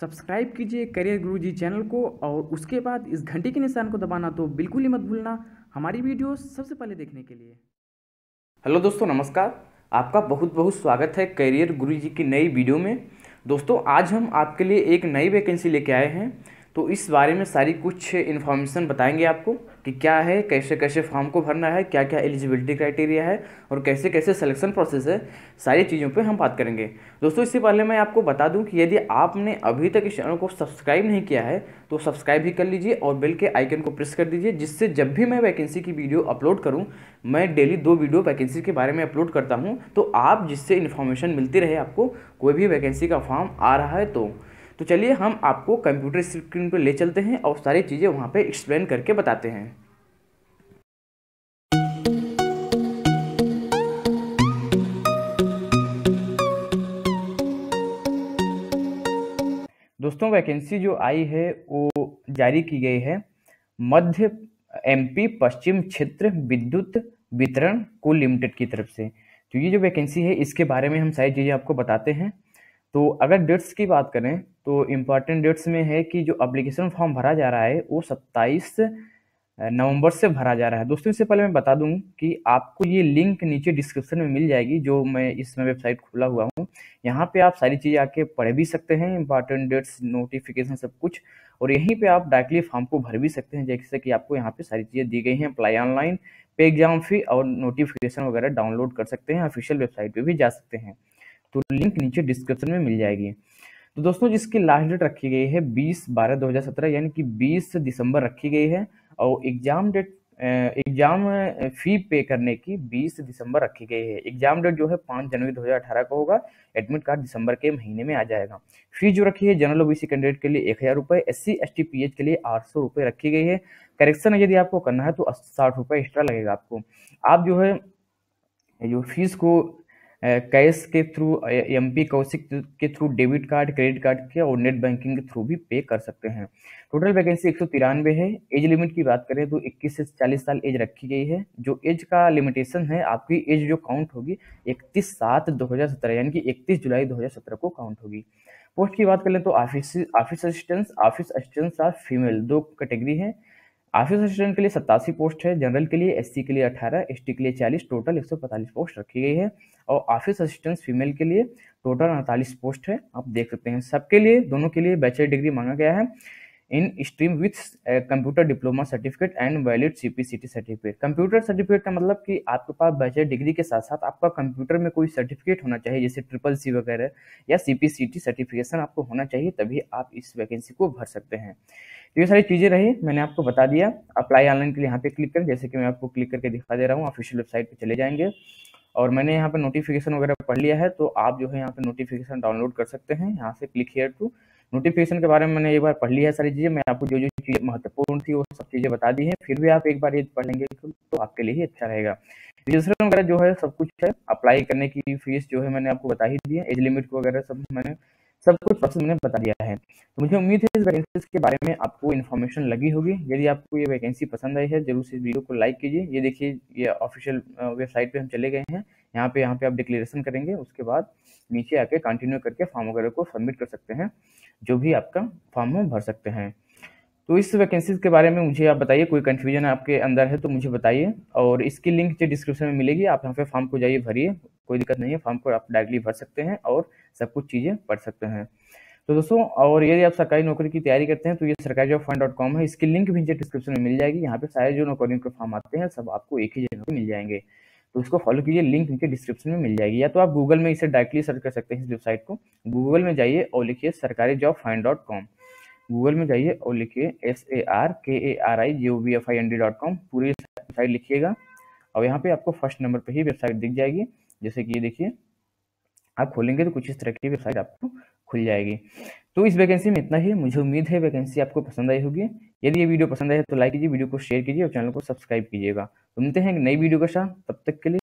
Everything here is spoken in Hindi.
सब्सक्राइब कीजिए करियर गुरुजी चैनल को और उसके बाद इस घंटी के निशान को दबाना तो बिल्कुल ही मत भूलना हमारी वीडियो सबसे पहले देखने के लिए। हेलो दोस्तों, नमस्कार। आपका बहुत बहुत स्वागत है करियर गुरुजी की नई वीडियो में। दोस्तों, आज हम आपके लिए एक नई वैकेंसी लेके आए हैं, तो इस बारे में सारी कुछ इन्फॉर्मेशन बताएंगे आपको कि क्या है, कैसे कैसे फॉर्म को भरना है, क्या क्या एलिजिबिलिटी क्राइटेरिया है और कैसे कैसे सिलेक्शन प्रोसेस है। सारी चीज़ों पे हम बात करेंगे। दोस्तों, इससे पहले मैं आपको बता दूं कि यदि आपने अभी तक इस चैनल को सब्सक्राइब नहीं किया है तो सब्सक्राइब भी कर लीजिए और बेल के आइकन को प्रेस कर दीजिए, जिससे जब भी मैं वैकेंसी की वीडियो अपलोड करूँ, मैं डेली 2 वीडियो वैकेंसी के बारे में अपलोड करता हूँ, तो आप जिससे इन्फॉर्मेशन मिलती रहे आपको कोई भी वैकेंसी का फॉर्म आ रहा है तो चलिए हम आपको कंप्यूटर स्क्रीन पर ले चलते हैं और सारी चीज़ें वहाँ पे एक्सप्लेन करके बताते हैं। दोस्तों, वैकेंसी जो आई है वो जारी की गई है मध्य एमपी पश्चिम क्षेत्र विद्युत वितरण को लिमिटेड की तरफ से। तो ये जो वैकेंसी है इसके बारे में हम सारी चीज़ें आपको बताते हैं। तो अगर डेट्स की बात करें तो इम्पॉर्टेंट डेट्स में है कि जो एप्लीकेशन फॉर्म भरा जा रहा है वो 27 नवंबर से भरा जा रहा है। दोस्तों, इससे पहले मैं बता दूं कि आपको ये लिंक नीचे डिस्क्रिप्शन में मिल जाएगी, जो मैं इसमें वेबसाइट खोला हुआ हूँ। यहाँ पे आप सारी चीज़ें आके पढ़ भी सकते हैं, इंपॉर्टेंट डेट्स, नोटिफिकेशन, सब कुछ। और यहीं पे आप डायरेक्टली फॉर्म को भर भी सकते हैं, जैसे कि आपको यहाँ पे सारी चीज़ें दी गई हैं। Apply online, pay exam fee और नोटिफिकेशन वगैरह डाउनलोड कर सकते हैं, ऑफिशियल वेबसाइट पर भी जा सकते हैं। तो लिंक नीचे डिस्क्रिप्शन में मिल जाएगी। तो दोस्तों, जिसकी लास्ट डेट रखी गई है 20/12/2017 यानी कि 20 दिसंबर रखी गई है, और एग्जाम फी पे करने की 20 दिसंबर रखी गई है। एग्जाम डेट जो है 5 जनवरी 2018 को होगा। एडमिट कार्ड दिसंबर के महीने में आ जाएगा। फी जो रखी है जनरल ओबीसी कैंडिडेट के लिए 1000 रुपये, SC ST PH के लिए 800 रुपये रखी गई है। करेक्शन यदि आपको करना है तो 60 रुपये एक्स्ट्रा लगेगा आपको। आप जो है जो फीस को कैश के थ्रू, MP कौशिक के through, debit card, credit card के और नेट बैंकिंग के थ्रू भी पे कर सकते हैं। टोटल वैकेंसी 193 है। एज लिमिट की बात करें तो 21 से 40 साल एज रखी गई है। जो एज का लिमिटेशन है, आपकी एज जो काउंट होगी 31/7/2017 यानी कि 31 जुलाई 2017 को काउंट होगी। पोस्ट की बात करें तो office assistants are female 2 category है। ऑफिस असिस्टेंट के लिए 87 पोस्ट है, जनरल के लिए, SC के लिए 18, ST के लिए 40, टोटल 145 पोस्ट रखी गई है। और ऑफिस असिस्टेंट फीमेल के लिए टोटल 48 पोस्ट है। आप देख सकते हैं सबके लिए, दोनों के लिए बैचलर डिग्री मांगा गया है in stream with computer diploma certificate and valid CPCT certificate. Computer certificate का मतलब कि आपके पास बैचलर डिग्री के साथ साथ आपका कंप्यूटर में कोई सर्टिफिकेट होना चाहिए, जैसे CCC वगैरह या CPCT सर्टिफिकेशन आपको होना चाहिए, तभी आप इस वैकेंसी को भर सकते हैं। तो ये सारी चीज़ें रही, मैंने आपको बता दिया। अप्लाई ऑनलाइन के लिए यहाँ पे क्लिक करें, जैसे कि मैं आपको क्लिक करके दिखा दे रहा हूँ। ऑफिशियल वेबसाइट पे चले जाएंगे और मैंने यहाँ पे नोटिफिकेशन वगैरह पढ़ लिया है, तो आप जो है यहाँ पे नोटिफिकेशन डाउनलोड कर सकते हैं। यहाँ से क्लिक हियर टू। नोटिफिकेशन के बारे में मैंने एक बार पढ़ लिया है सारी चीज़ें। मैं आपको जो जो चीज़ें महत्वपूर्ण थी वो सब चीज़ें बता दी हैं। फिर भी आप एक बार ये पढ़ लेंगे तो आपके लिए ही अच्छा रहेगा। रजिस्ट्रेशन वगैरह जो है सब कुछ है। अप्लाई करने की फीस जो है मैंने आपको बता ही दी है। एज लिमिट वगैरह सब कुछ प्रोसेस मैंने बता दिया है। तो मुझे उम्मीद है इस वैकेंसी के बारे में आपको इन्फॉर्मेशन लगी होगी। यदि आपको ये वैकेंसी पसंद आई है, जरूर से वीडियो को लाइक कीजिए। ये देखिए, ये ऑफिशियल वेबसाइट पे हम चले गए हैं। यहाँ पे आप डिक्लेरेशन करेंगे, उसके बाद नीचे आके कंटिन्यू करके फॉर्म वगैरह को सबमिट कर सकते हैं, जो भी आपका फॉर्म है भर सकते हैं। तो इस वैकेंसीज के बारे में मुझे आप बताइए, कोई कन्फ्यूजन आपके अंदर है तो मुझे बताइए, और इसकी लिंक जो डिस्क्रिप्शन में मिलेगी। आप यहाँ पे फॉर्म को जाइए, भरिए, कोई दिक्कत नहीं है। फॉर्म को आप डायरेक्टली भर सकते हैं और सब कुछ चीज़ें पढ़ सकते हैं। तो दोस्तों, और यदि आप सरकारी नौकरी की तैयारी करते हैं तो ये sarkarijobfund.com है। इसकी लिंक भी नीचे डिस्क्रिप्शन में मिल जाएगी। यहाँ पे सारे जो नौकरियों के फॉर्म आते हैं सब आपको एक ही जगह पे मिल जाएंगे, तो इसको फॉलो कीजिए। लिंक नीचे डिस्क्रिप्शन में मिल जाएगी, या तो आप गूगल में इसे डायरेक्टली सर्च कर सकते हैं। इस वेबसाइट को गूगल में जाइए और लिखिए sarkarijobfund.com। गूगल में जाइए और लिखिए sarkarijobfund.com, पूरी वेबसाइट लिखिएगा और यहाँ पे आपको फर्स्ट नंबर पे ही वेबसाइट दिख जाएगी। जैसे कि ये देखिए, आप खोलेंगे तो कुछ इस तरह की वेबसाइट आपको खुल जाएगी। तो इस वैकेंसी में इतना ही। मुझे उम्मीद है वैकेंसी आपको पसंद आई होगी। यदि ये वीडियो पसंद आए तो लाइक कीजिए, वीडियो को शेयर कीजिए और चैनल को सब्सक्राइब कीजिएगा। तो मिलते हैं एक नई वीडियो के साथ, तब तक के लिए